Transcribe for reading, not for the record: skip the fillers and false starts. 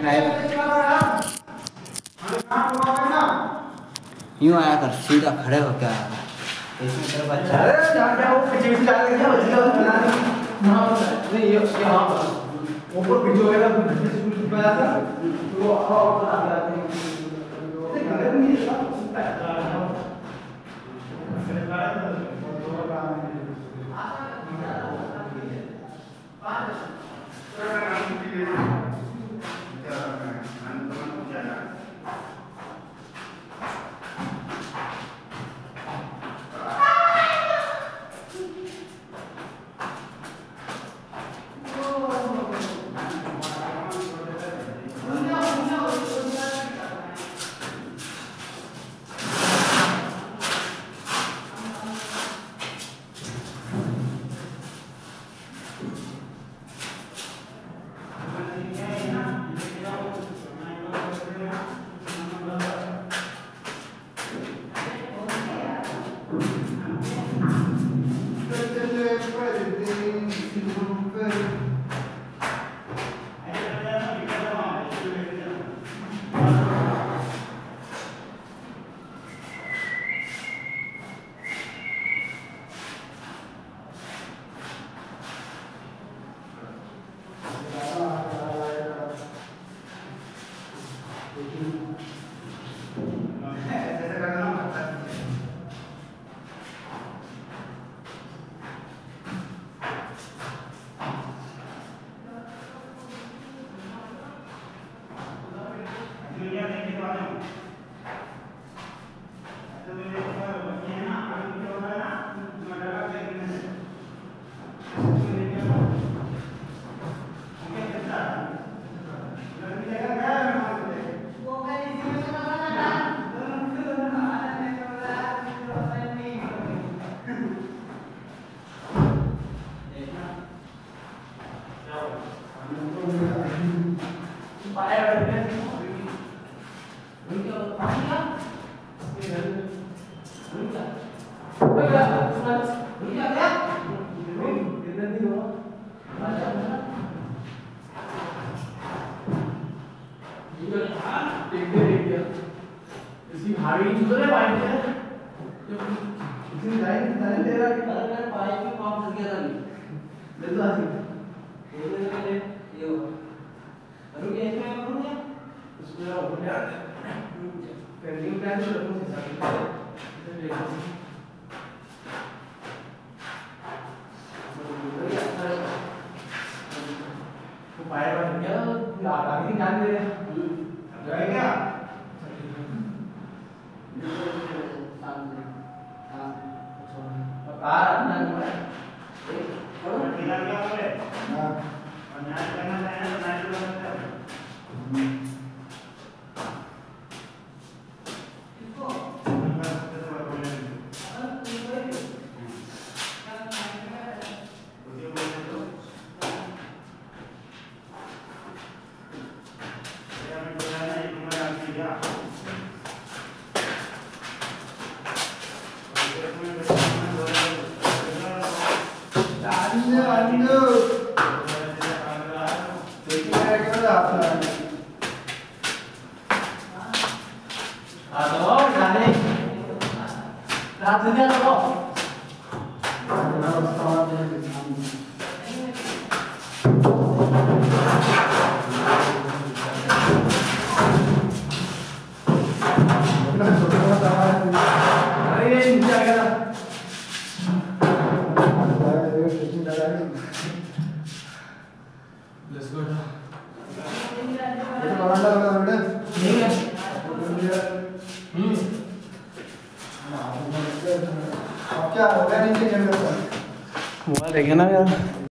यूं आया कर, सीधा खड़े होकर आया कर। इसमें तेरा बच्चा अरे क्या वो पीछे से डाल के बच्चा बना नहीं ये यहाँ पर ऊपर पीछे होएगा तो पीछे से कुछ पाया था तो और बना दिया ये घर में ये सब सुनता है मोबाइल देखे ना यार।